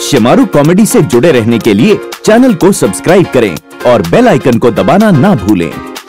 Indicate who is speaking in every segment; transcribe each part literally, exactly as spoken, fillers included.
Speaker 1: Shemaroo comedy से जुड़े रहने के लिए चैनल को सब्सक्राइब करें और बेल आइकन को दबाना ना भूलें।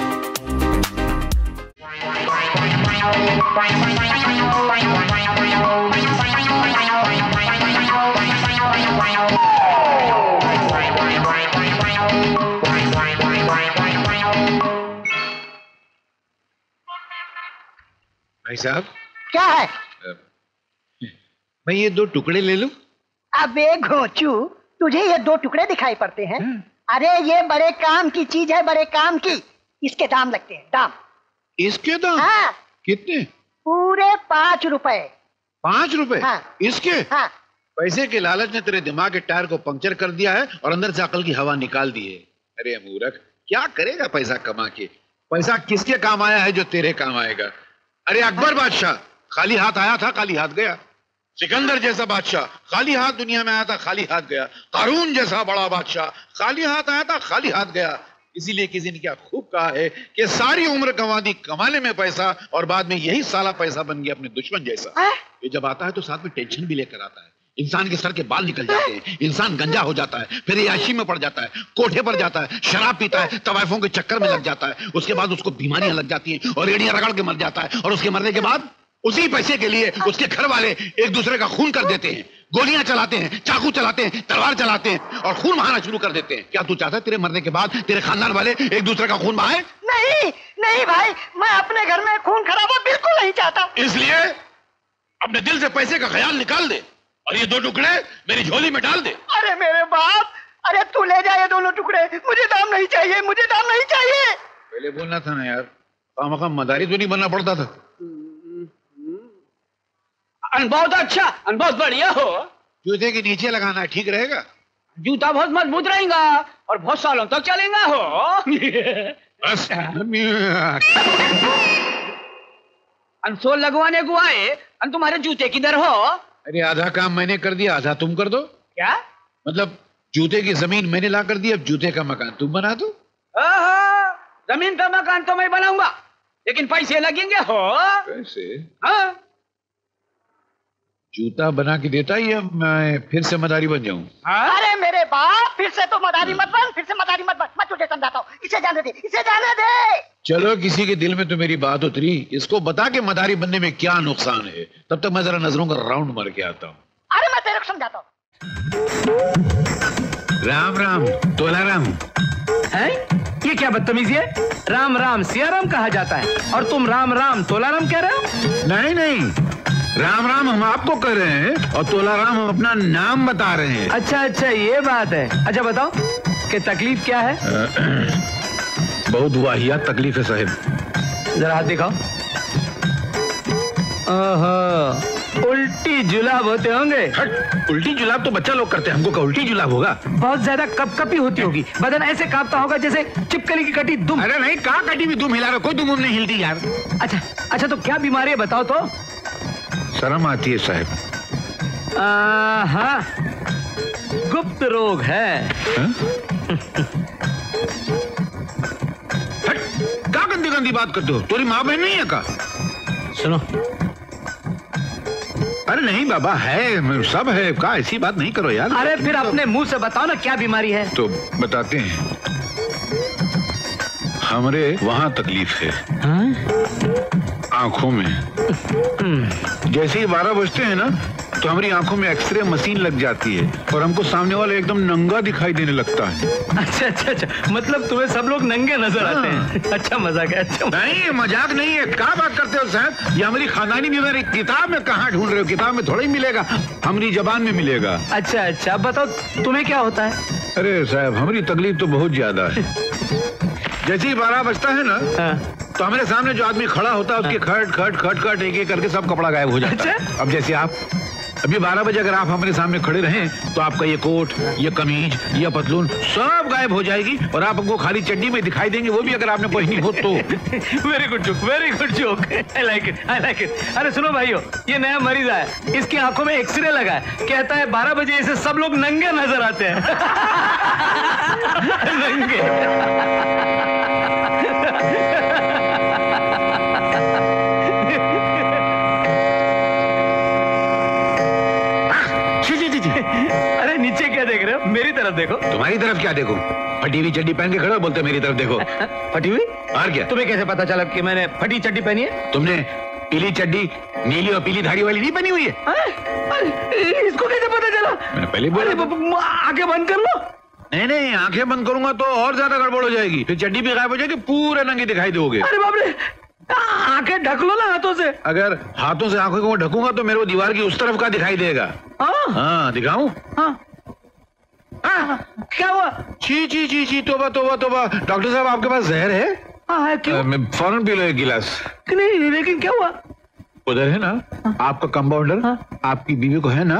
Speaker 2: भाई साहब,
Speaker 3: क्या है?
Speaker 2: मैं ये दो टुकड़े ले लूं?
Speaker 3: अबे घोंचू, तुझे ये दो टुकड़े दिखाई पड़ते हैं? अरे ये बड़े काम की चीज है, बड़े काम की। इसके दाम लगते हैं, दाम।
Speaker 2: इसके दाम?
Speaker 3: हाँ।
Speaker 2: कितने?
Speaker 3: पूरे पाँच रुपए।
Speaker 2: पाँच रुपए?
Speaker 3: हाँ।
Speaker 2: इसके?
Speaker 3: हाँ।
Speaker 2: पैसे के लालच ने तेरे दिमाग के टायर को पंक्चर कर दिया है और अंदर से अकल की हवा निकाल दी है। अरे मूर्ख, क्या करेगा पैसा कमा के? पैसा किसके काम आया है जो तेरे काम आएगा? अरे अकबर बादशाह खाली हाथ आया था, खाली हाथ गया। सिकंदर जैसा बादशाह खाली हाथ दुनिया में आया था, खाली हाथ गया। कारून जैसा बड़ा बादशाह खाली हाथ आया था, खाली हाथ गया। इसीलिए किसी ने क्या खूब कहा है कि सारी उम्र कमा दी कमाने में पैसा और बाद में यही साला पैसा बन गया अपने दुश्मन जैसा। ये जब आता है तो साथ में टेंशन भी लेकर आता है। इंसान के सर के बाल निकल जाते हैं, इंसान गंजा हो जाता है, फिर याशी में पड़ जाता है, कोठे पर जाता है, शराब पीता है, तवाइफों के चक्कर में लग जाता है। उसके बाद उसको बीमारियां लग जाती हैं और एड़ियां रगड़ के मर जाता है। और उसके मरने के बाद उसी पैसे के लिए उसके घर वाले एक दूसरे का खून कर देते हैं, गोलियां चलाते हैं, चाकू चलाते हैं, तलवार चलाते हैं और खून बहाना शुरू कर देते हैं। क्या तू चाहता है तेरे मरने के बाद तेरे खानदान वाले एक दूसरे का खून बहाए?
Speaker 3: नहीं नहीं भाई, मैं अपने घर में खून खराबा बिल्कुल नहीं चाहता।
Speaker 2: इसलिए अपने दिल से पैसे का ख्याल निकाल दे और ये दो टुकड़े मेरी झोली में डाल दे।
Speaker 3: अरे मेरे बाप, अरे तू ले जा ये दोनों टुकड़े, मुझे दाम नहीं चाहिए, मुझे दाम नहीं चाहिए।
Speaker 2: पहले बोलना था ना यार, खामखा मदारी तो नहीं बनना पड़ता था।
Speaker 4: बहुत अच्छा, बहुत बढ़िया हो।
Speaker 2: जूते के नीचे लगाना है, ठीक रहेगा?
Speaker 4: जूता बहुत मजबूत रहेगा और बहुत सालों तक चलेगा हो।
Speaker 2: बस
Speaker 4: अनसोल लगवाने को आए, अन तुम्हारे जूते किधर हो?
Speaker 2: अरे आधा काम मैंने कर दिया, आधा तुम कर दो।
Speaker 4: क्या
Speaker 2: मतलब जूते की जमीन मैंने ला कर दी, अब जूते का मकान तुम बना दो।
Speaker 4: जमीन का मकान तो मैं बनाऊंगा, लेकिन पैसे लगेंगे हो।
Speaker 2: पैसे?
Speaker 4: हाँ।
Speaker 2: जूता बना के देता ही अब मैं फिर से मदारी बन जाऊं?
Speaker 3: अरे मेरे बाप, फिर से तो मदारी मत बन, फिर से मदारी मत बन। मैं तुझे समझाता हूँ, इसे जाने दे, इसे जाने दे।
Speaker 2: चलो किसी के दिल में तो मेरी बात उतरी, इसको बता के मदारी बनने में क्या नुकसान है। तब तक मैं जरा नजरों का राउंड मार के आता हूँ।
Speaker 3: अरे मैं तेरे को समझाता हूँ।
Speaker 2: राम राम तोला राम।
Speaker 4: है? ये क्या बदतमीजी है? राम राम सिया राम कहा जाता है और तुम राम राम तोला राम कह रहे हो?
Speaker 2: नहीं नहीं, राम राम हम आपको कह रहे हैं और तोला राम हम अपना नाम बता रहे हैं।
Speaker 4: अच्छा अच्छा, ये बात है। अच्छा बताओ कि तकलीफ क्या है?
Speaker 2: बहुत वाहियात तकलीफ है साहब।
Speaker 4: जरा हाथ दिखाओ। ओहो, उल्टी जुलाब होते होंगे।
Speaker 2: हट, उल्टी जुलाब तो बच्चा लोग करते हैं, हमको क्या उल्टी जुलाब होगा?
Speaker 4: बहुत ज्यादा कपकपी होती होगी, बदन ऐसे कांपता होगा जैसे चिपकली की कटी दुम।
Speaker 2: अरे नहीं, कहाँ कटी भी दुम हिला रहा, कोई दुम नहीं हिलती यार।
Speaker 4: अच्छा अच्छा, तो क्या बीमारी है बताओ तो।
Speaker 2: शर्म आती है साहब।
Speaker 4: हाँ, गुप्त रोग है।
Speaker 2: हट, क्या गंदी गंदी बात करते हो? तुम्हारी माँ बहन नहीं है का?
Speaker 4: सुनो।
Speaker 2: अरे नहीं बाबा, है, सब है का, ऐसी बात नहीं करो यार।
Speaker 4: अरे फिर अपने मुंह से बताओ ना क्या बीमारी है।
Speaker 2: तो बताते हैं। हमरे वहां तकलीफ है।
Speaker 4: हाँ?
Speaker 2: आंखों में। जैसे ही बारह बजते हैं ना तो हमारी आंखों में एक्सरे मशीन लग जाती है और हमको सामने वाला एकदम नंगा दिखाई देने लगता है।
Speaker 4: अच्छा अच्छा अच्छा, मतलब तुम्हें सब लोग नंगे नजर आते हैं। अच्छा मजाक है। अच्छा
Speaker 2: नहीं, मजाक नहीं है। क्या बात करते हो साहब? ये हमारी खानदानी बीमारी किताब में कहाँ ढूंढ रहे हो? किताब में थोड़ा ही मिलेगा, हमारी जबान में मिलेगा।
Speaker 4: अच्छा अच्छा, अब बताओ तुम्हें क्या होता है?
Speaker 2: अरे साहब, हमारी तकलीफ तो बहुत ज्यादा है। जैसे ही बारह बजता है ना तो हमारे सामने जो आदमी खड़ा होता है उसके खट खट खट खट एक एक करके सब कपड़ा गायब हो जाता है। अब जैसे आप अभी बारह बजे अगर आप हमारे सामने खड़े रहें तो आपका ये कोट, ये कमीज, ये पतलून सब गायब हो जाएगी और आप हमको खाली चड्डी में दिखाई देंगे, वो भी अगर आपने पहनी हो तो।
Speaker 4: Very good joke, very good joke. I like it, I like it. अरे सुनो भाइयों, ये नया मरीज आया, इसकी आंखों में एक्सरे लगा है, कहता है बारह बजे इसे सब लोग नंगे नजर आते हैं। नंगे।
Speaker 2: नीचे।
Speaker 4: अरे नीचे क्या देख रहे हो? मेरी तरफ देखो।
Speaker 2: तुम्हारी तरफ क्या देखो? फटी हुई चड्डी पहन के खड़े हो, बोलते मेरी तरफ देखो।
Speaker 4: फटी हुई?
Speaker 2: और क्या?
Speaker 4: तुम्हें कैसे पता चला कि मैंने फटी चड्डी पहनी है?
Speaker 2: तुमने पीली चड्डी नीली और पीली धाड़ी वाली नहीं पहनी हुई है?
Speaker 4: अरे इसको कैसे पता चला?
Speaker 2: मैंने पहले बोला।
Speaker 4: आंखें बंद कर लो।
Speaker 2: नहीं नहीं, आंखें बंद करूंगा तो और ज्यादा गड़बड़ हो जाएगी, फिर चड्डी भी गायब हो जाएगी, पूरे नंगे दिखाई दोगे।
Speaker 4: अरे बाप रे, आंखें ढक लो ना हाथों से।
Speaker 2: अगर हाथों से आंखों को ढकूंगा तो मेरे को दीवार की उस तरफ का दिखाई देगा।
Speaker 4: हाँ
Speaker 2: हाँ, दिखाऊं?
Speaker 4: हाँ। हाँ, क्या हुआ?
Speaker 2: ची ची ची ची, तोबा तोबा तोबा। डॉक्टर साहब, आपके पास जहर है?
Speaker 4: हाँ है। क्यों?
Speaker 2: मैं फौरन पी लो एक गिलास।
Speaker 4: नहीं, लेकिन क्या हुआ?
Speaker 2: उधर है ना आपका कंपाउंडर, आपकी बीवी को है ना?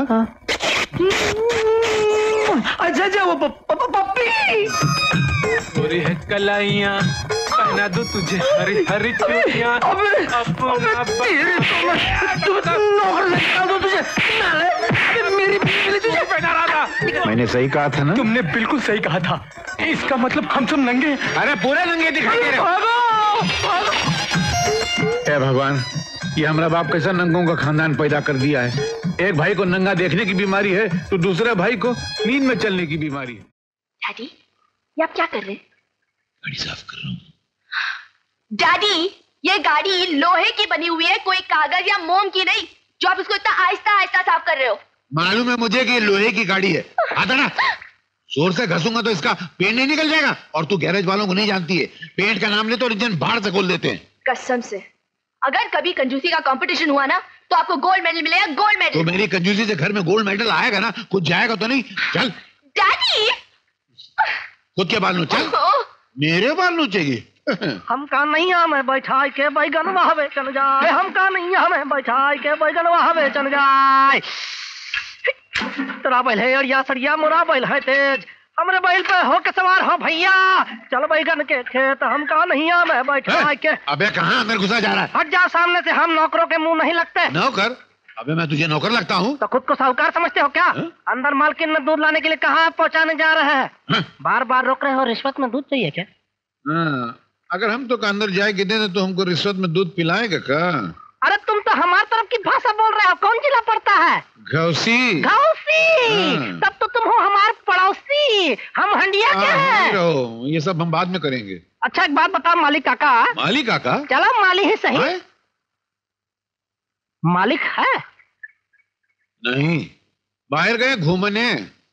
Speaker 4: अच्छा अच्छा, वो पप्पी। पूरी है कलाइयाँ, पहना दो तुझे हरी हरी चूड़ियाँ। मेरी बीवी तुझे पहना रहा था।
Speaker 2: मैंने सही कहा था ना?
Speaker 4: तुमने बिल्कुल सही कहा था। इसका मतलब हम सब नंगे।
Speaker 2: अरे पूरे नंगे दिखाई दे रहे हो। हे भगवान, ये हमारा बाप कैसा नंगों का खानदान पैदा कर दिया है। एक भाई को नंगा देखने की बीमारी है तो दूसरे भाई को नींद में चलने की बीमारी है।
Speaker 5: डैडी, ये आप क्या कर रहे हैं?
Speaker 2: गाड़ी साफ कर रहा हूँ।
Speaker 5: डैडी, ये गाड़ी लोहे की बनी हुई है, कोई कागज या मोम की नहीं, जो आप इसको इतना आहिस्ता आहिस्ता साफ कर रहे हो।
Speaker 2: मालूम है मुझे कि लोहे की गाड़ी है। आता ना, जोर से घसूंगा तो इसका पेंट नहीं निकल जाएगा। और तू गैरेज वालों को नहीं जानती है, पेंट का नाम ले तो इंजन बाहर से खोल देते हैं।
Speaker 5: कसम से, अगर कभी कंजूसी का कंपटीशन हुआ ना तो आपको गोल्ड मेडल मिलेगा, गोल्ड मेडल।
Speaker 2: तो मेरी कंजूसी से घर में गोल्ड मेडल आएगा ना, कुछ जाएगा तो नहीं। चल
Speaker 5: डैडी,
Speaker 2: खुद के बाल नोच। चल, मेरे बाल नोचेगी?
Speaker 3: हम का नहीं हमें बैठाई के बैगन वहावे चल जाए, हम का नहीं हमें बैठाई के बैगन वहावे चल जाए। तेरा बैल है अड़िया सड़िया, मोरा बैल है तेज, हमरे बैल पे हो के सवार हो भैया, चल बैगन के खेत, हम का नहीं हमें बैठाई के।
Speaker 2: अबे कहाँ अंदर घुसा जा रहा है?
Speaker 3: हट जा सामने से, हम नौकरों के मुंह नहीं लगते।
Speaker 2: नौकर? अबे मैं तुझे नौकर लगता हूँ?
Speaker 3: तो खुद को साहूकार समझते हो क्या?
Speaker 2: है?
Speaker 3: अंदर मालकिन में दूध लाने के लिए कहाँ पहुँचाने जा रहे हैं? बार बार रोक रहे हो, रिश्वत में दूध चाहिए क्या?
Speaker 2: हाँ, अगर हम तो अंदर जाए के दें तो हमको रिश्वत में दूध पिलाएगा का?
Speaker 3: अरे तुम तो हमारी तरफ की भाषा बोल रहे हो, कौन जिला पड़ता है?
Speaker 2: घौसी।
Speaker 3: घौसी? तब तो तुम हो हमारे पड़ोसी, हम हंडिया के हैं।
Speaker 2: रहो, ये सब हम बाद में करेंगे।
Speaker 3: अच्छा एक बात बताओ मालिक काका।
Speaker 2: मालिक काका?
Speaker 3: चलो माली ही सही।
Speaker 2: है?
Speaker 3: मालिक है?
Speaker 2: नहीं, बाहर गए घूमने।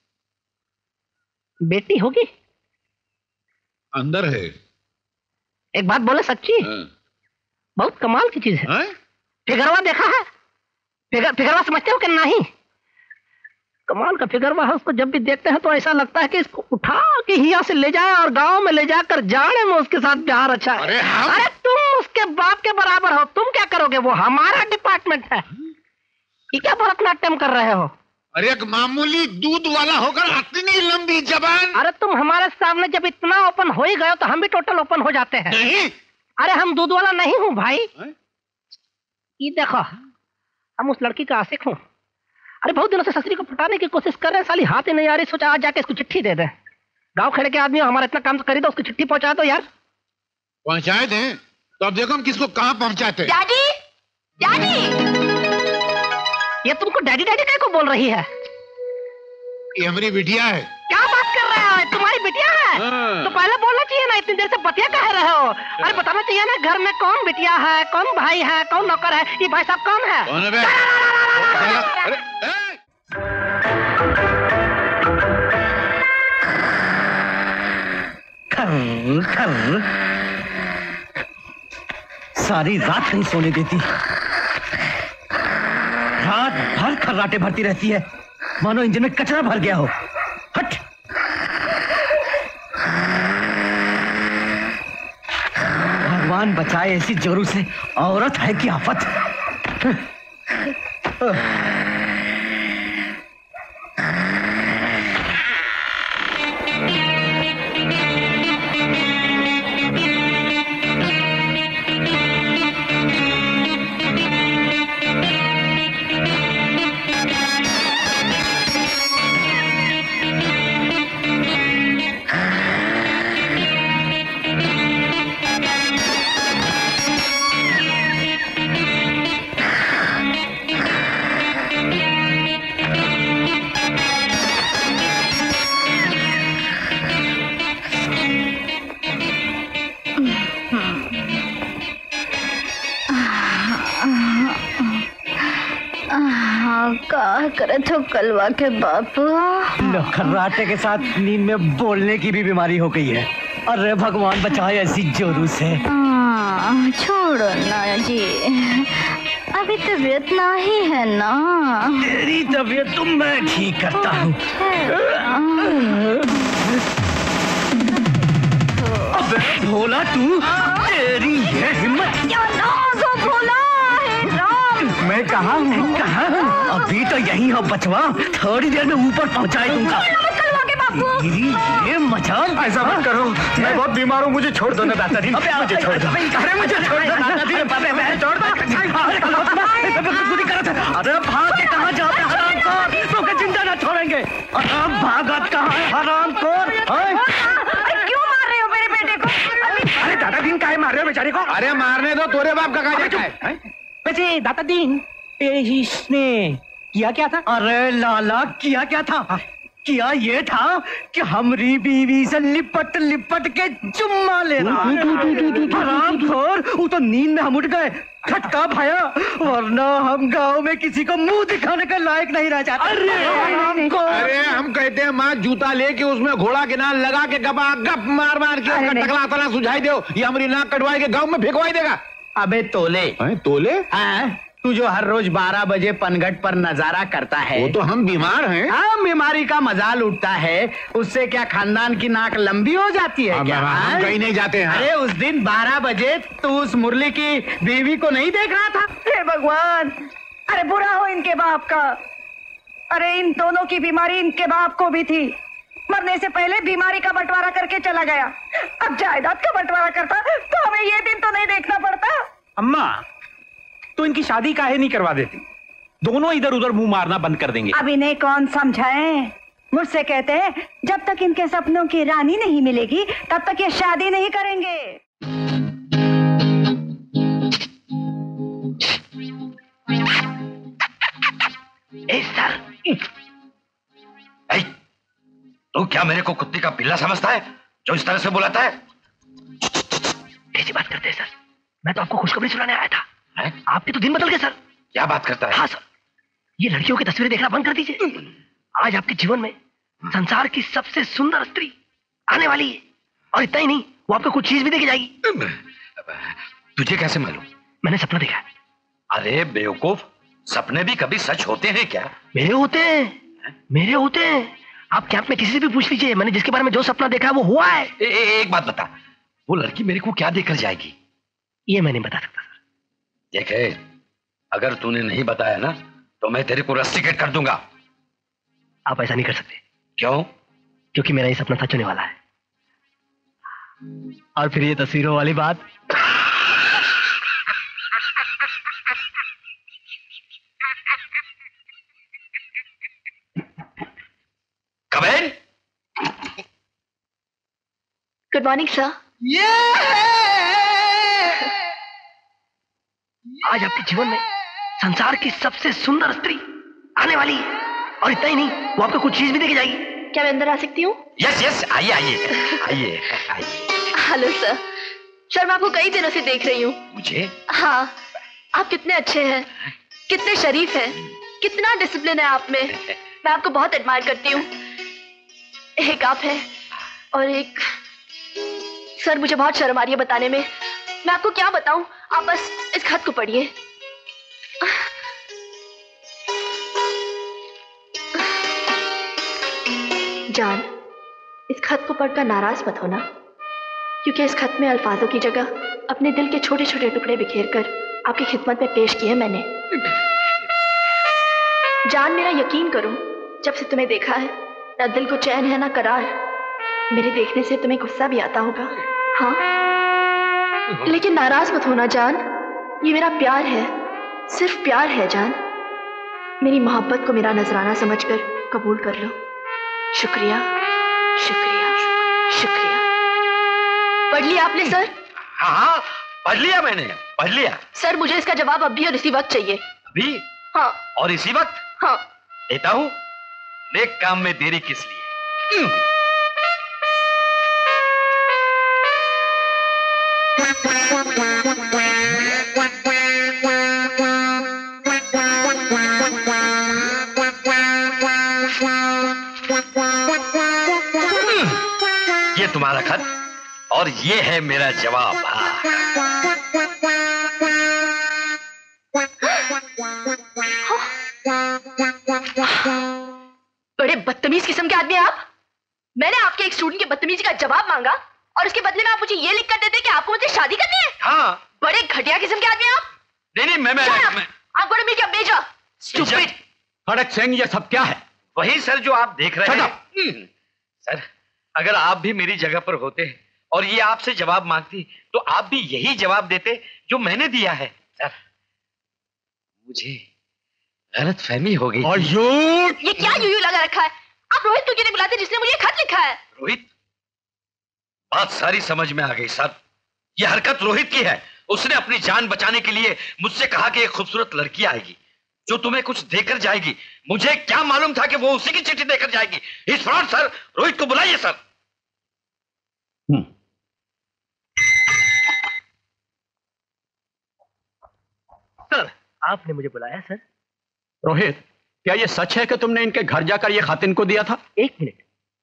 Speaker 3: बेटी होगी?
Speaker 2: अंदर है।
Speaker 3: एक बात बोले सच्ची?
Speaker 2: हाँ।
Speaker 3: बहुत कमाल की चीज है।
Speaker 2: हाँ?
Speaker 3: फिगरवा देखा है? फिगर फिगरवा समझते हो कि नहीं? कमाल का फिगरवा है, उसको जब भी देखते हैं तो ऐसा लगता है कि इसको उठा के यहाँ से ले जाए और गांव में ले जाकर जाने में उसके साथ प्यार अच्छा है।
Speaker 2: अरे हम...
Speaker 3: अरे तुम उसके बाप के बराबर हो, तुम क्या करोगे? वो हमारा डिपार्टमेंट है। ये क्या भरतनाट्यम कर रहे हो?
Speaker 2: अरे एक मामूली दूध वाला होकर इतनी लंबी जबान।
Speaker 3: अरे तुम हमारे सामने जब इतना ओपन हो ही गए तो हम भी टोटल ओपन हो जाते हैं।
Speaker 2: नहीं।
Speaker 3: अरे हम दूध वाला नहीं हूँ भाई।
Speaker 2: है?
Speaker 3: ये देखो, हम उस लड़की का आशिक हूँ। अरे बहुत दिनों से ससुरी को पटाने की कोशिश कर रहे हैं, साली हाथ ही नहीं आ रही। सोचा आज जाके इसको चिट्ठी दे दे। गांव खेड़े के आदमी हमारा इतना काम तो करी दो, उसकी चिट्ठी पहुंचा दो यार।
Speaker 2: पहुंचाए दें तो अब देखो हम किसको कहाँ पहुंचाते।
Speaker 5: डैडी, डैडी,
Speaker 3: ये तुमको डैडी डैडी क्या को बोल रही है?
Speaker 2: ये हमारी बिटिया है।
Speaker 3: क्या बात कर रहे हो? तुम्हारी बिटिया है?
Speaker 2: हाँ।
Speaker 3: तो पहले बोलना चाहिए ना, इतनी देर से बतिया कह रहे हो। अरे बताना चाहिए ना घर में कौन बिटिया है, कौन भाई है, कौन नौकर है। ये भाई साहब कौन है?
Speaker 2: कौन है बे? अरे ए!
Speaker 4: खल, खल। सारी रात नहीं सोने देती, रात भर खर्राटे भरती रहती है, मानो इंजन में कचरा भर गया हो। हट! भगवान बचाए ऐसी जोरू से, औरत है कि आफत।
Speaker 6: का करत हो कलवा के बापू?
Speaker 3: खर्राटे के साथ नींद में बोलने की भी बीमारी हो गई है। अरे भगवान बचाए ऐसी जोरू से।
Speaker 6: हाँ, छोड़ो ना जी, अभी तबीयत ना ही है ना।
Speaker 3: तेरी तबीयत तो मैं ठीक करता हूँ। अबे भोला तू, तेरी ये हिम्मत।
Speaker 6: भोला है राम।
Speaker 3: मैं कहाँ हूँ? कहाँ हूँ? अभी तो यही हो बचवा, थोड़ी देर में ऊपर पहुँचा दूंगा। ये मजाल
Speaker 4: ऐसा मत करो, मैं बहुत बीमार हूँ, मुझे छोड़ दो ना दादाजी, मुझे छोड़ दो। अरे मुझे छोड़ दो दादाजी, मैं छोड़ दो। अरे भाग के कहाँ जा रहे हरामखोर, तो जिंदा ना छोड़ेंगे। अरे भागत कहाँ है हरामखोर?
Speaker 6: क्यों मार रहे हो मेरे बेटे को?
Speaker 4: अरे दादाजी काहे मार रहे हो बेचारे को?
Speaker 2: अरे मारने दो, तोरे बाप का कहा जाता है।
Speaker 3: वैसे दादाजी इसने किया क्या था? अरे लाला किया क्या था? किया ये था कि हमारी बीवी से लिपट लिपट के चुम्मा ले रहा है। हरामखोर, वो तो नींद में हम उठ गए, खटका भाया, वरना हम गांव में किसी को मुंह दिखाने का लायक नहीं रह जाते। अरे
Speaker 2: अरे हम कहते हैं माँ जूता लेके उसमें घोड़ा के नाल लगा के गपा गप मार मार के उसका टकला तला सुझाई दो, ये हमारी नाक कटवाई के गाँव में फेंकवाई देगा।
Speaker 7: अबे तोले
Speaker 2: तोले?
Speaker 7: हाँ, तू जो हर रोज बारह बजे पनघट पर नजारा करता है,
Speaker 2: वो तो हम बीमार हैं।
Speaker 7: हाँ, बीमारी का मजाल उठता है, उससे क्या खानदान की नाक लंबी हो जाती है क्या?
Speaker 2: हम कहीं नहीं जाते हैं।
Speaker 7: अरे उस दिन बारह बजे तू उस मुरली की बीवी को नहीं देख रहा था?
Speaker 6: हे भगवान, अरे बुरा हो इनके बाप का। अरे इन दोनों की बीमारी इनके बाप को भी थी, मरने से पहले बीमारी का बंटवारा करके चला गया। अब जायदाद का बंटवारा करता तो हमें ये दिन तो नहीं देखना पड़ता।
Speaker 4: अम्मा, तो इनकी शादी काहे नहीं करवा देती? दोनों इधर उधर मुंह मारना बंद कर देंगे।
Speaker 6: अब इन्हें कौन समझाए? मुझसे कहते हैं जब तक इनके सपनों की रानी नहीं मिलेगी तब तक ये शादी नहीं करेंगे।
Speaker 8: ए सर, ए, तू क्या मेरे को कुत्ते का पिल्ला समझता है जो इस तरह से बुलाता है?
Speaker 3: कैसी बात करते हैं सर? मैं तो आपको खुशखबरी सुनाने आया था।
Speaker 8: है?
Speaker 3: आपके तो दिन बदल गए सर।
Speaker 8: क्या बात करता है?
Speaker 3: हाँ सर, ये लड़कियों की तस्वीरें देखना बंद कर दीजिए। आज आपके जीवन में संसार की सबसे सुंदर स्त्री आने वाली है, और इतना ही नहीं, वो आपको कुछ चीज भी देके जाएगी।
Speaker 8: तुझे कैसे मालूम?
Speaker 3: मैंने सपना देखा है।
Speaker 8: अरे बेवकूफ, सपने भी कभी सच होते हैं क्या?
Speaker 3: मेरे होते हैं, मेरे होते हैं। आप कैंप में किसी से भी पूछ लीजिए, मैंने जिसके बारे में जो सपना देखा है वो हुआ है।
Speaker 8: ए, ए, एक बात बता, वो लड़की मेरे को क्या देकर जाएगी?
Speaker 3: ये मैं नहीं बता सकता सर।
Speaker 8: देखे, अगर तूने नहीं बताया ना तो मैं तेरे को रस्टिकेट कर दूंगा।
Speaker 3: आप ऐसा नहीं कर सकते।
Speaker 8: क्यों?
Speaker 3: क्योंकि मेरा ये सपना सच होने वाला है। और फिर ये तस्वीरों वाली बात।
Speaker 8: Kabir,
Speaker 5: good morning sir.
Speaker 3: आज आपके जीवन में संसार की सबसे सुंदर स्त्री आने वाली है, और इतना ही नहीं, वो आपको कुछ चीज भी देके जाएगी।
Speaker 5: क्या मैं अंदर आ सकती हूँ?
Speaker 8: यस यस, आइए आइए आइए आइए।
Speaker 5: Hello sir. सर मैं आपको कई दिनों से देख रही हूँ।
Speaker 8: मुझे?
Speaker 5: हाँ, आप कितने अच्छे हैं, कितने शरीफ हैं, कितना डिसिप्लिन है आप में। मैं आपको बहुत एडमायर करती हूँ। एक आप है और एक, सर मुझे बहुत शर्म आ रही है बताने में। मैं आपको क्या बताऊं, आप बस इस खत को पढ़िए। जान, इस खत को पढ़कर नाराज मत होना, क्योंकि इस खत में अल्फाजों की जगह अपने दिल के छोटे छोटे टुकड़े बिखेर कर आपकी खिदमत में पेश किए मैंने। जान, मेरा यकीन करो, जब से तुम्हें देखा है ना दिल को चैन है ना करार। मेरे देखने से तुम्हें गुस्सा भी आता होगा, हाँ, लेकिन नाराज मत होना जान, ये मेरा प्यार है, सिर्फ प्यार है जान। मेरी मोहब्बत को मेरा नजराना समझकर कबूल कर लो। शुक्रिया शुक्रिया शुक्रिया। पढ़ लिया आपने सर?
Speaker 8: हाँ, पढ़ लिया मैंने, पढ़ लिया।
Speaker 5: सर मुझे इसका जवाब अभी और इसी वक्त चाहिए।
Speaker 8: अभी?
Speaker 5: हाँ।
Speaker 8: और इसी वक्त?
Speaker 5: हाँ।
Speaker 8: देता हूँ। नेक काम में देरी किस लिए? ये तुम्हारा खत और ये है मेरा जवाब।
Speaker 5: बड़े बदतमीज किस्म के आदमी आप। मैंने आपके एक स्टूडेंट की बदतमीजी का जवाब मांगा और उसके बदले में आप मुझे ये लिख कर देते कि आपको मुझसे शादी करनी है।
Speaker 8: हाँ।
Speaker 5: बड़े घटिया किस्म के आदमी आप।
Speaker 8: नहीं नहीं मैं मैं,
Speaker 5: आप,
Speaker 8: मैं...
Speaker 5: आप गोड़े में क्या भेजा? स्टूपिड।
Speaker 9: खड़क सिंह ये सब क्या है?
Speaker 8: वही सर जो आप देख रहे हैं। सर अगर आप भी मेरी जगह पर होते और ये आपसे जवाब मांगती तो आप भी यही जवाब देते जो मैंने दिया है। सर मुझे गलत फहमी हो गई।
Speaker 9: और झूठ।
Speaker 5: ये क्या यूं लगा रखा है? आप रोहित को क्यों नहीं बुलाते जिसने मुझे खत लिखा है?
Speaker 8: रोहित? बात सारी समझ में आ गई सर। ये हरकत रोहित की है। उसने अपनी जान बचाने के लिए मुझसे कहा कि एक खूबसूरत लड़की आएगी जो तुम्हें कुछ देकर जाएगी। मुझे क्या मालूम था कि वो उसी की चिट्ठी देकर जाएगी। इस फ्रॉड सर, रोहित को बुलाइए सर।
Speaker 3: सर आपने मुझे बुलाया सर?
Speaker 9: रोहित क्या ये सच है कि तुमने इनके घर जाकर ये खत इनको दिया था?
Speaker 3: एक मिनट,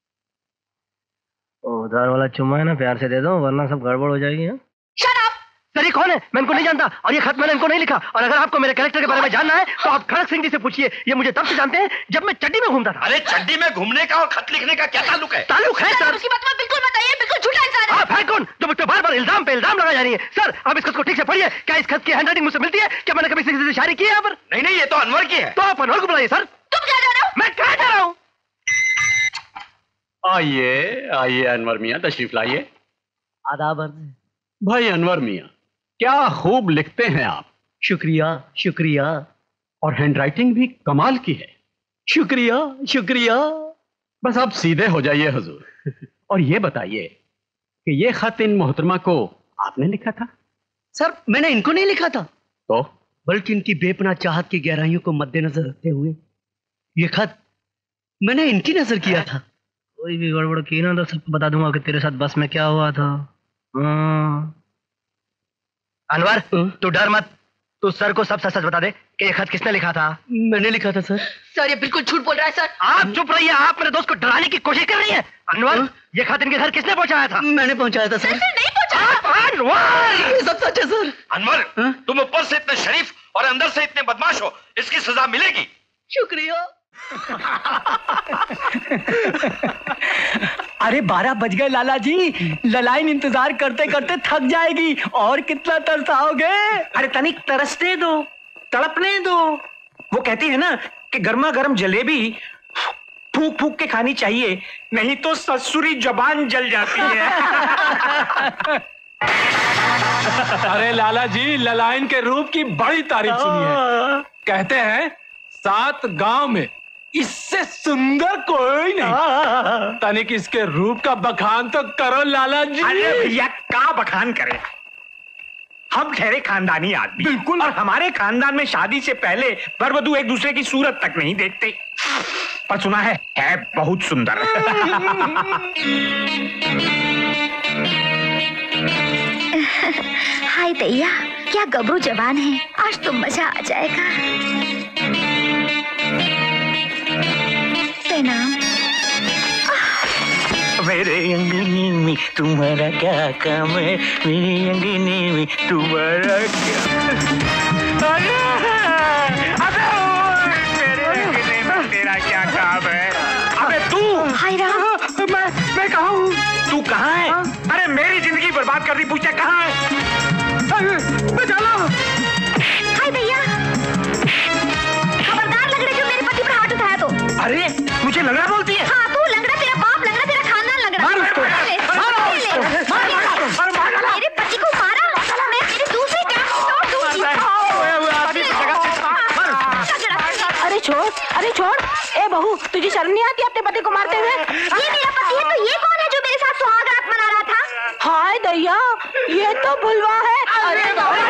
Speaker 3: उधार वाला चुम्मा है ना, प्यार से दे दो वरना सब गड़बड़ हो जाएगी।
Speaker 5: Shut up.
Speaker 3: सर ये कौन है? मैं इनको नहीं जानता और ये खत मैंने इनको नहीं लिखा। और अगर आपको मेरे कैरेक्टर के बारे में जानना है तो आप खड़क सिंह जी से पूछिए। ये मुझे तब से जानते हैं जब मैं चड्डी में घूमता था।
Speaker 8: अरे चड्डी में घूमने का और खत लिखने का क्या ताल्लुक है?
Speaker 3: ताल्लुक है सर।
Speaker 5: उसकी बात में बिल्कुल बताइए, बिल्कुल झूठा इंसान है।
Speaker 3: आप है कौन जो मुझ पर बार बार इल्जाम पे इल्जाम लगा जा रही है? सर आप इस खत को ठीक से पढ़िए। क्या इस खत की हैंडराइटिंग मुझसे मिलती है? क्या मैंने कभी किसी से शायरी की है यहाँ पर?
Speaker 8: नहीं नहीं ये तो अनवर की है।
Speaker 3: तो आप अनवर को बुलाइए सर।
Speaker 5: तुम क्या जा रहे हो?
Speaker 3: मैं कहाँ जा रहा हूँ?
Speaker 9: आइए आइए अनवर मियाँ तशरीफ लाइए।
Speaker 3: आदाब।
Speaker 9: भाई अनवर मियाँ क्या खूब लिखते हैं आप।
Speaker 3: शुक्रिया शुक्रिया।
Speaker 9: और हैंडराइटिंग भी कमाल की है।
Speaker 3: शुक्रिया शुक्रिया।
Speaker 9: बस आप सीधे हो जाइए हुजूर और ये बताइए कि ये खत इन मोहतरमा को आपने लिखा था?
Speaker 3: सर मैंने इनको नहीं लिखा था,
Speaker 9: तो
Speaker 3: बल्कि इनकी बेपनाह चाहत की गहराइयों को मद्देनजर रखते हुए ये खत मैंने इनकी नजर किया था। कोई भी गड़बड़ की ना तो सबको बता दूंगा कि तेरे साथ बस में क्या हुआ था। हाँ। अनवर तू डर मत, तू सर को सब सच सच बता दे कि ये खत किसने लिखा था। मैंने लिखा था सर।
Speaker 5: सर ये बिल्कुल झूठ बोल रहा है सर।
Speaker 3: आप चुप रहिए, आप मेरे दोस्त को डराने की कोशिश कर रही हैं। अनवर ये खत इनके घर किसने पहुंचाया था? मैंने पहुंचाया था सर।
Speaker 5: नहीं पहुंचाया।
Speaker 3: अनवर ये सब सच है सर।
Speaker 8: अनवर तुम ऊपर से इतने शरीफ और अंदर से इतने बदमाश हो, इसकी सजा मिलेगी।
Speaker 5: शुक्रिया।
Speaker 10: अरे बारह बज गए लाला जी, ललाइन इंतजार करते करते थक जाएगी। और कितना तरसाओगे?
Speaker 7: अरे तनिक तरसने दो, तड़पने दो। वो कहती है ना कि गर्मा गर्म जलेबी फूक फूक के खानी चाहिए, नहीं तो ससुरी जबान जल जाती है।
Speaker 4: अरे लाला जी ललाइन के रूप की बड़ी तारीफ सुनी है। कहते हैं सात गांव में इससे सुंदर कोई नहीं। तनिक इसके रूप का बखान तो करो लाला जी।
Speaker 7: अरे भैया का बखान करें, हम ठहरे खानदानी आदमी। बिल्कुल। और हमारे खानदान में शादी से पहले वर वधू एक दूसरे की सूरत तक नहीं देखते, पर सुना है है बहुत सुंदर।
Speaker 11: हाय दैया क्या गबरू जवान है, आज तो मजा आ जाएगा। प्रणाम।
Speaker 10: मेरे अंगनी में तुम्हारा क्या काम है? मेरी अंगनी में तुम्हारा क्या?
Speaker 7: अरे अबे मेरे अंगने में तेरा क्या काम है? अबे तू।
Speaker 11: हाय राम।
Speaker 7: मैं मैं कहाँ हूँ? तू कहाँ है? अरे मेरी जिंदगी बर्बाद कर दी, पूछे कहाँ है? बचा लो।
Speaker 11: हाय भैया खबरदार, लग रहा है जो मेरे पति पर हाथ उठाया तो।
Speaker 7: अरे मुझे लंगड़ा बोलती है?
Speaker 11: हाँ तू लंगड़ा, तेरा बाप लंगड़ा, तेरा खानदान लंगड़ा।
Speaker 7: मार उसको।
Speaker 11: मेरे पति को मारा, मैं तेरी दूसरी टांग तोड़ दूंगी।
Speaker 6: अरे छोड़, अरे छोड़। ए बहू तुझे शर्म नहीं आती अपने पति को मारते हुए?
Speaker 11: ये मेरा पति है तो ये कौन है जो मेरे साथ सुहाग रात मना रहा था?
Speaker 6: हाय दैया ये तो भुलवा है। अरे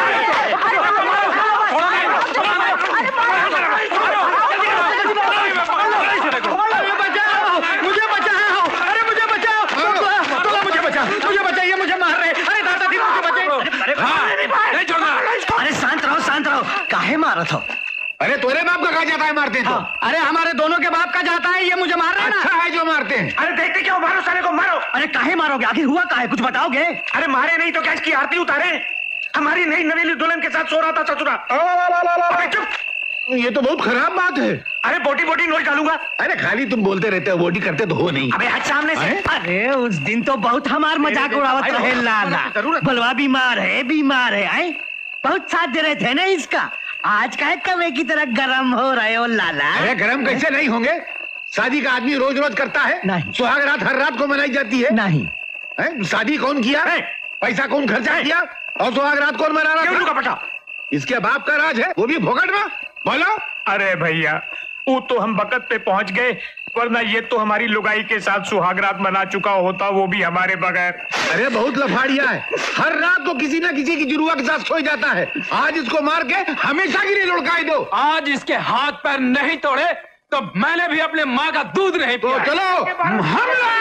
Speaker 7: मुझे बचाओ, अरे मुझे बचाओ, मुझे बचाओ, मुझे बचाइए, मुझे मार रहे। अरे दादा जी मुझे बचाइए।
Speaker 3: अरे शांत रहो शांत रहो, काहे मारा था?
Speaker 2: अरे तोरे बाप का कहा जाता है मारते हैं तो?
Speaker 7: अरे हमारे दोनों के बाप का जाता है, ये मुझे मार रहे हैं ना।
Speaker 2: अच्छा है जो मारते हैं।
Speaker 7: अरे देखते क्यों, मारो साले को मारो। अरे काहे मारोगे, आखिर हुआ काहे, कुछ बताओगे? अरे मारे नहीं तो क्या इसकी आरती उतारे? हमारी नई नवेली दुल्हन के साथ सो रहा था ससुरा। चुप,
Speaker 2: ये तो बहुत खराब बात है।
Speaker 7: अरे बोटी बोटी नोच डालूंगा।
Speaker 2: अरे खाली तुम बोलते रहते हो, बोटी करते तो हो नहीं।
Speaker 7: अबे हट सामने से।
Speaker 3: अरे उस दिन तो बहुत हमार मजाक उड़ावत रहे लाला। बलवा बीमार है बीमार है आए, बहुत साथ दे रहे थे ना इसका। आज का कवे की तरह गरम हो रहे हो लाला।
Speaker 2: अरे गरम कैसे नहीं होंगे, शादी का आदमी रोज रोज करता है।
Speaker 3: नहीं।
Speaker 2: सुहाग रात हर रात को मनाई जाती है।
Speaker 3: नहीं।
Speaker 2: है? शादी कौन किया, पैसा कौन खर्चा किया, और सुहाग रात कौन मना रहा था? इसके बाप का राज है, वो भी भोगट में। बोलो।
Speaker 7: अरे भैया वो तो हम वक्त पे पहुंच गए, वरना ये तो हमारी लुगाई के साथ सुहागरात मना चुका होता, वो भी हमारे बगैर।
Speaker 2: अरे बहुत लफाड़िया है, हर रात को किसी ना किसी की जुड़वा के साथ सो जाता है। आज इसको मार के हमेशा के लिए लुढ़काई दो।
Speaker 4: आज इसके हाथ पैर नहीं तोड़े तो मैंने भी अपने माँ का दूध नहीं पिया।
Speaker 2: तो चलो हमला।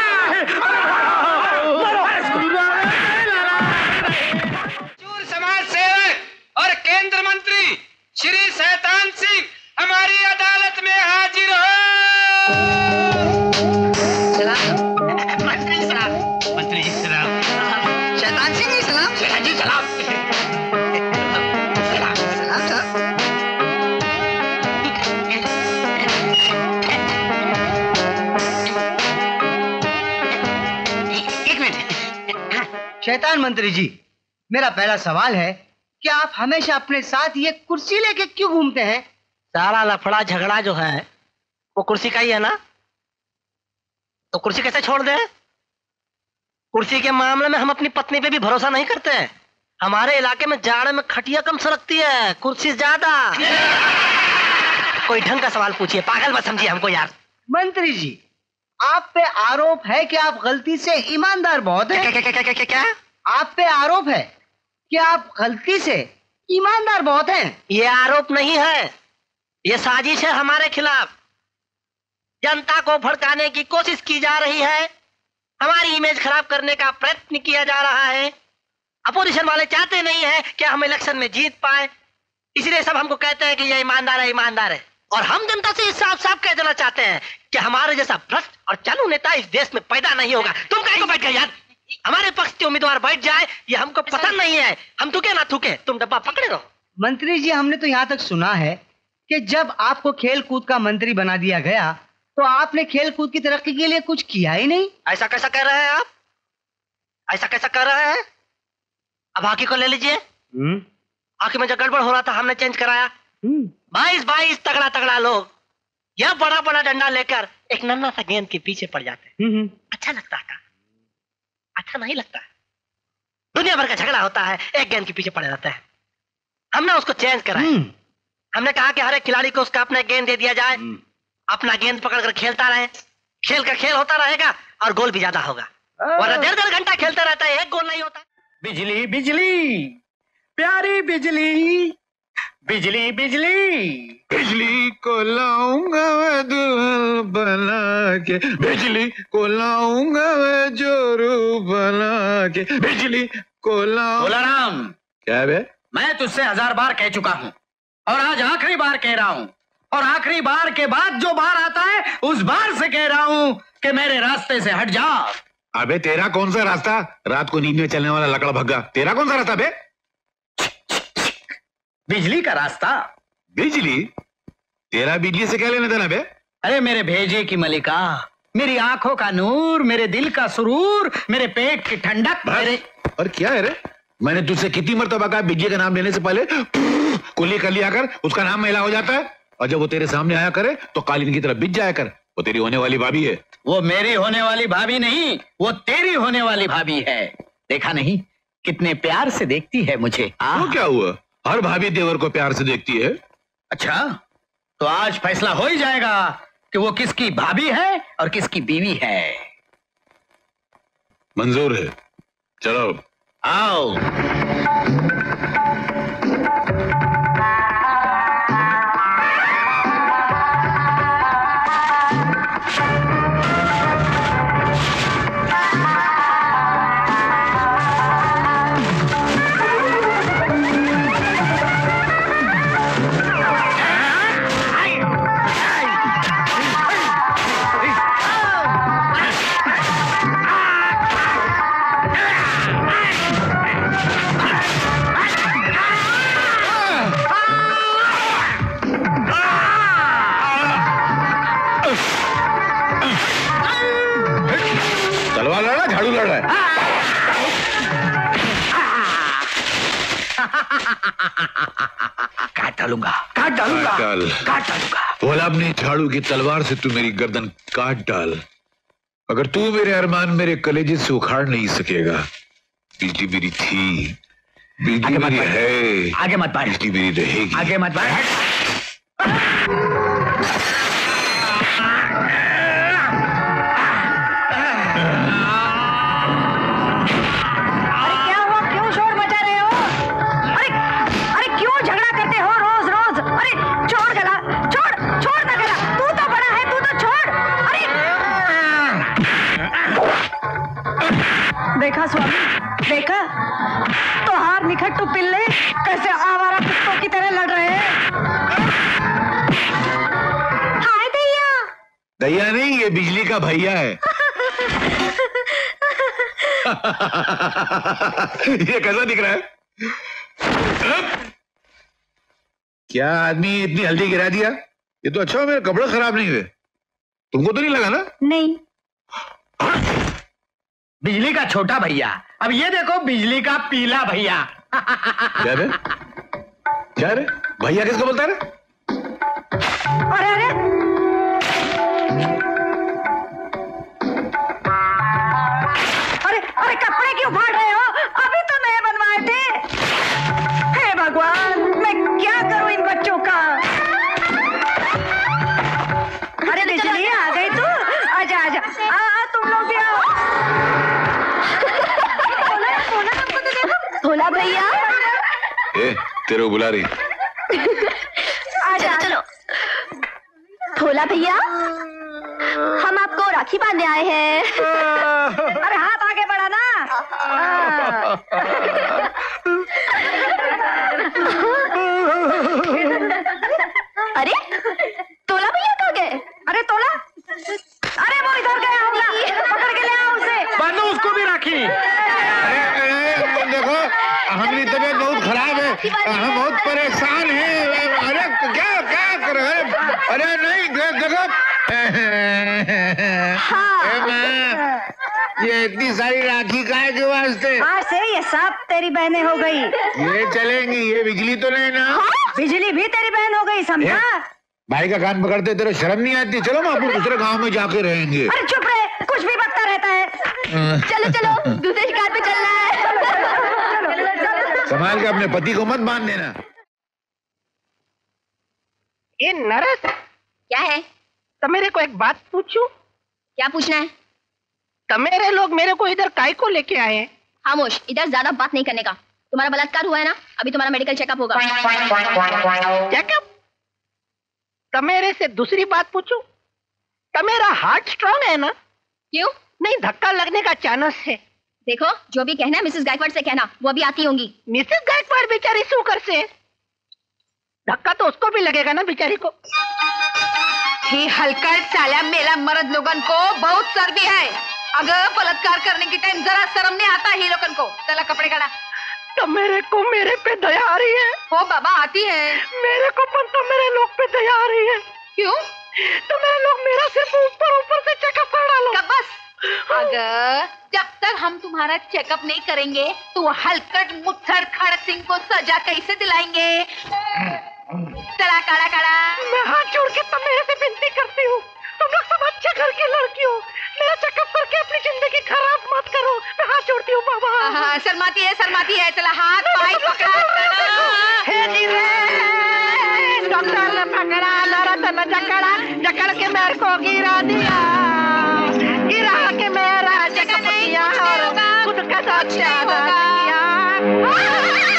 Speaker 12: समाज सेवक और केंद्र मंत्री श्री शैतान सिंह हमारी अदालत में हाजिर हो।
Speaker 3: मंत्री साहब।
Speaker 12: मंत्री जी सलाम।
Speaker 3: शैतान सिंह जी सलाम।
Speaker 12: शैतान जी सलाम।
Speaker 3: सलाम सलाम साहब।
Speaker 12: एक मिनट।
Speaker 3: शैतान मंत्री जी, मेरा पहला सवाल है कि आप हमेशा अपने साथ ये कुर्सी लेके क्यों घूमते हैं?
Speaker 13: सारा लफड़ा झगड़ा जो है वो कुर्सी का ही है ना, तो कुर्सी कैसे छोड़ दे? कुर्सी के मामले में हम अपनी पत्नी पे भी भरोसा नहीं करते। हमारे इलाके में जाड़े में खटिया कम सरकती है, कुर्सी ज्यादा। कोई ढंग का सवाल पूछिए, पागल मत समझिए हमको यार।
Speaker 3: मंत्री जी, आप पे आरोप है कि आप गलती से ईमानदार बहुत हैं।
Speaker 13: क्या क्या क्या क्या क्या क्या?
Speaker 3: आप पे आरोप है कि आप गलती से ईमानदार बहुत हैं।
Speaker 13: ये आरोप नहीं है, ये साजिश है हमारे खिलाफ। जनता को भड़काने की कोशिश की जा रही है, हमारी इमेज खराब करने का प्रयत्न किया जा रहा है। अपोजिशन वाले चाहते नहीं है कि हम इलेक्शन में जीत पाए, इसलिए सब हमको कहते हैं कि ये ईमानदार है ईमानदार है। और हम जनता से साफ साफ कह देना चाहते हैं कि हमारे जैसा भ्रष्ट और चालू नेता इस देश में पैदा नहीं होगा। तुम कहीं को बैठ गए यार, हमारे पक्ष के उम्मीदवार बैठ जाए ये हमको पसंद नहीं है। हम थूके ना थूके, तुम डब्बा पकड़े रहो।
Speaker 3: मंत्री जी, हमने तो यहाँ तक सुना है कि जब आपको खेल कूद का मंत्री बना दिया गया तो आपने खेल कूद की तरक्की के लिए कुछ किया ही नहीं।
Speaker 13: ऐसा कैसा कर रहे हैं आप? ऐसा कैसा कर रहे हैं? अब हॉकी को ले लीजिए। हॉकी में जो गड़बड़ हो रहा था हमने चेंज कराया। बाईस बाईस तगड़ा तगड़ा लोग यह बड़ा बड़ा डंडा लेकर एक नन्हा सा गेंद के पीछे पड़ जाते हैं। अच्छा लगता था? अच्छा नहीं लगता। दुनिया भर का झगड़ा होता है, एक गेंद के पीछे पड़े रहते हैं। हमने उसको चेंज कराया। हमने कहा कि हर एक खिलाड़ी को उसका अपना गेंद दे दिया जाए, अपना गेंद पकड़कर खेलता रहे, खेल का खेल होता रहेगा और गोल भी ज्यादा होगा। वरना डेढ़ डेढ़ घंटा खेलता रहता है, एक गोल नहीं होता।
Speaker 7: बिजली बिजली प्यारी बिजली, बिजली बिजली
Speaker 2: बिजली को लाऊंगा मैं दुल्हन बना के, बिजली को लाऊंगा मैं जोरू बना के, बिजली को लाऊंगा।
Speaker 7: राम,
Speaker 2: क्या बे?
Speaker 7: मैं तुझसे हजार बार कह चुका हूँ और आज आखिरी बार कह रहा हूँ, और आखिरी बार के बाद जो बार आता है उस बार से कह रहा हूँ कि मेरे रास्ते से हट जा।
Speaker 2: अबे तेरा कौन सा रास्ता? रात को नींद में चलने वाला लकड़ा भग्गा, तेरा कौन सा रास्ता बे?
Speaker 7: बिजली का रास्ता।
Speaker 2: बिजली? तेरा बिजली से क्या लेना देना बे?
Speaker 7: अरे मेरे भेजे की मलिका, मेरी आंखों का नूर, मेरे दिल का सुरूर, मेरे पेट की ठंडक, मेरे...
Speaker 2: और क्या है रे? मैंने तुझसे कितनी मरतबा कहा बिजली का नाम लेने से पहले कुल्ली कर लिया कर, उसका नाम मैला हो जाता है। और जब वो तेरे सामने आया करे तो कालीन की तरफ बिज जाया कर। वो तेरी होने वाली भाभी है।
Speaker 7: वो मेरी होने वाली भाभी नहीं, वो तेरी होने वाली भाभी है। देखा नहीं कितने प्यार से देखती है मुझे।
Speaker 2: वो क्या हुआ? हर भाभी देवर को प्यार से देखती है।
Speaker 7: अच्छा, तो आज फैसला हो ही जाएगा कि वो किसकी भाभी है और किसकी बीवी है।
Speaker 2: मंजूर है, चलो
Speaker 7: आओ।
Speaker 2: है?
Speaker 7: काट डालूंगा, काट डालूंगा, काट डालूंगा।
Speaker 2: बोला अपनी झाड़ू की तलवार से तू मेरी गर्दन काट डाल। अगर तू मेरे अरमान मेरे कलेजे से उखाड़ नहीं सकेगा। बिजली मेरी थी, बिजली मेरी है,
Speaker 7: आगे मत बढ़,
Speaker 2: बिजली मेरी रहेगी,
Speaker 7: आगे मत बढ़।
Speaker 6: देखा स्वामी, देखा तो हार निखट्टू पिल्ले कैसे आवारा कुत्तों की तरह लड़ रहे हैं।
Speaker 11: हाय दैया।
Speaker 2: दैया नहीं, ये बिजली का भैया है। ये कैसा दिख रहा है? क्या आदमी इतनी हल्दी गिरा दिया? ये तो अच्छा हो मेरे कपड़े खराब नहीं हुए। तुमको तो नहीं लगा ना?
Speaker 6: नहीं।
Speaker 7: बिजली का छोटा भैया, अब ये देखो बिजली का पीला भैया।
Speaker 2: क्या रे? क्या रे? भैया किसको बोलता है?
Speaker 6: अरे अरे अरे अरे कपड़े क्यों फाड़ रहे हो? अभी तो नए बनवाए थे। हे भगवान, मैं क्या करूं इन बच्चों का? अरे बिजली आ गई तू? आजा आजा, आ, आ तुम लोग भी आओ।
Speaker 5: भोला भैया,
Speaker 2: ए, तेरे को बुला रही।
Speaker 5: आजा चलो। भोला भैया, हम आपको राखी बांधने आए हैं।
Speaker 6: अरे हाथ आगे बढ़ा ना।
Speaker 5: अरे तोला भैया कहाँ गए?
Speaker 6: अरे तोला, अरे वो इधर गया होगा, पकड़ के ले आओ उसे।
Speaker 7: बांधो उसको भी राखी।
Speaker 2: देखो हमारी तबीयत बहुत खराब है, हम बहुत परेशान हैं। अरे क्या क्या कर रहे हैं? अरे नहीं देखो, ये इतनी सारी राखी काहे के वास्ते?
Speaker 6: आज से ये सब तेरी बहनें हो गई।
Speaker 2: ये चलेंगी, ये बिजली तो नहीं ना?
Speaker 6: हाँ? बिजली भी तेरी बहन हो गई, समझा?
Speaker 2: भाई का कान पकड़ते तेरे शर्म नहीं आती? चलो हम अपन दूसरे गांव में जाके रहेंगे।
Speaker 6: अरे चुप रहे, कुछ भी बकता रहता है।
Speaker 5: चलो चलो, दूसरे शिकार पे चलना है।
Speaker 2: संभाल के अपने पति को मत बांध देना।
Speaker 3: ये नरस
Speaker 5: क्या है?
Speaker 3: तो मेरे को एक बात पूछूं?
Speaker 5: क्या पूछना है?
Speaker 3: तो मेरे लोग मेरे को इधर काय को लेके आए हैं?
Speaker 5: खामोश, इधर ज्यादा बात नहीं करने का। तुम्हारा बलात्कार हुआ है ना, अभी तुम्हारा मेडिकल चेकअप होगा।
Speaker 3: चेकअप? तो मेरे से दूसरी बात पूछूं? तो मेरा हार्ट स्ट्रांग है ना?
Speaker 5: क्यों?
Speaker 3: नहीं, धक्का लगने का चांस है।
Speaker 5: देखो, जो भी कहना है मिसेस गायकवाड़ से कहना, वो अभी आती होंगी।
Speaker 3: मिसेस गायकवाड़ बेचारी सुकर से धक्का तो उसको भी लगेगा ना बेचारी को।
Speaker 14: ही हलकट साला मेला मर्द लोगन को बहुत चर्बी है। अगर बलात्कार करने की टाइम जरा शर्म नहीं आता ही लोगन को। चला कपड़े काढ़ा।
Speaker 3: तो मेरे को मेरे पे दया आ रही है।
Speaker 14: हो बाबा, आती है
Speaker 3: मेरे को पर तो मेरे लोग पे दया आ रही है।
Speaker 14: क्यों?
Speaker 3: तो मेरे लोग मेरा सिर्फ ऊपर ऊपर से चेकअप कर डालो।
Speaker 14: बस अगर जब तक हम तुम्हारा चेकअप नहीं करेंगे तो हलकट मुत्थर खड़ सिंह को सजा कैसे दिलाएंगे? चला काढ़ा काढ़ा।
Speaker 3: मैं हाथ जोड़ के तुम मेरे से विनती करती हूँ, तुम लोग सब अच्छे घर के लड़की हो, मेरा चेकअप करके अपनी जिंदगी खराब मत करो। मैं हाथ जोड़ती हूँ बाबा।
Speaker 14: हाँ, शर्माती है शर्माती है। चला हाथ पाई पकड़ा।
Speaker 3: डॉक्टर ने पकड़ा, नरस ने जकड़ा, जकड़ के मेरे को गिरा दिया, गिरा के मेरा चेकअप किया और खुद का सत्यानाश किया।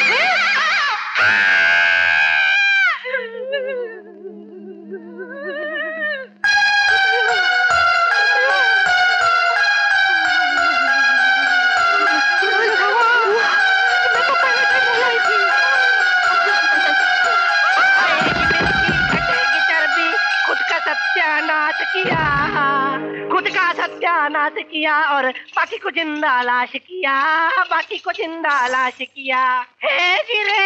Speaker 3: सत्यानाश किया, खुद का सत्यानाश किया और बाकी को जिंदा लाश किया, बाकी को जिंदा लाश किया। हे गिरे